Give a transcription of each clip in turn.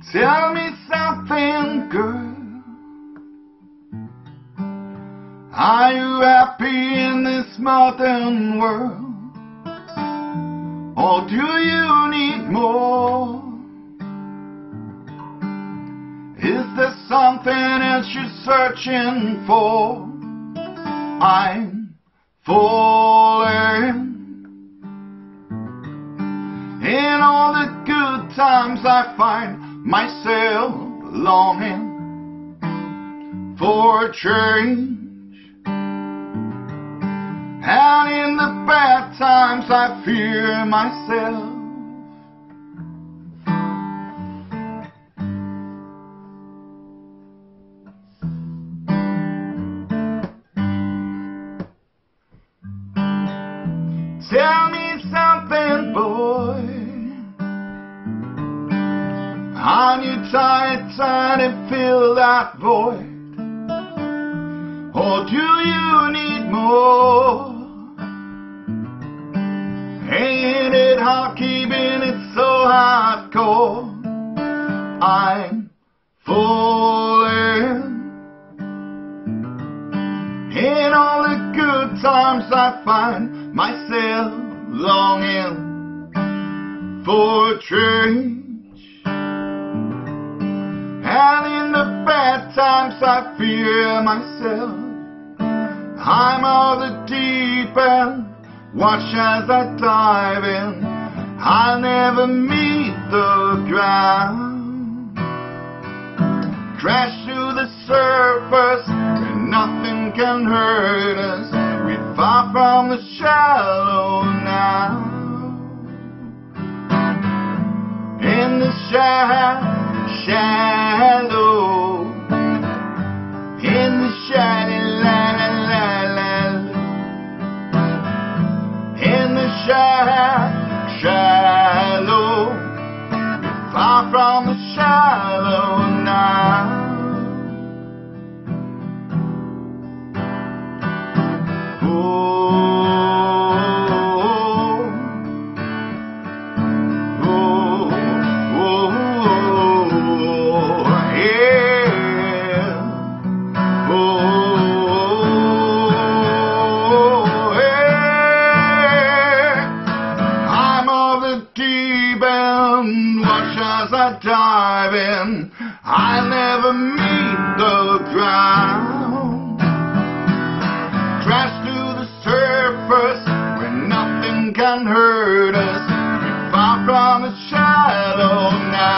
Tell me something, girl. Are you happy in this modern world? Or do you need more? Is there something else you're searching for? I'm falling. In all the good times I find myself longing for a change. And in the bad times I fear myself. Tell me something, boy. Aren't you tired, trying to fill that void? Or do you need more? Ain't it hard keeping it so hardcore? I'm falling. In all the good times I find myself longing for a change. And in the bad times I fear myself. I'm on the deep end, watch as I dive in. I'll never meet the ground. Crash to the surface where nothing can hurt us. We're far from the shallow now. In the shallow, in the shallow, la la la la, in the shallow, we're far from the shallow now. Watch as I dive in, I'll never meet the ground. Crash to the surface where nothing can hurt us. We're far from the shallow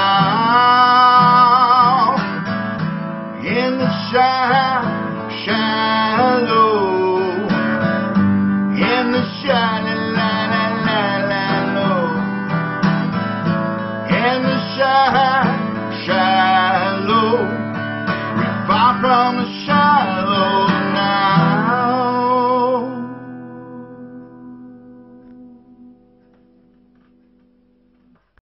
now. In the shallow, in the shallow. Shallow, we're far from the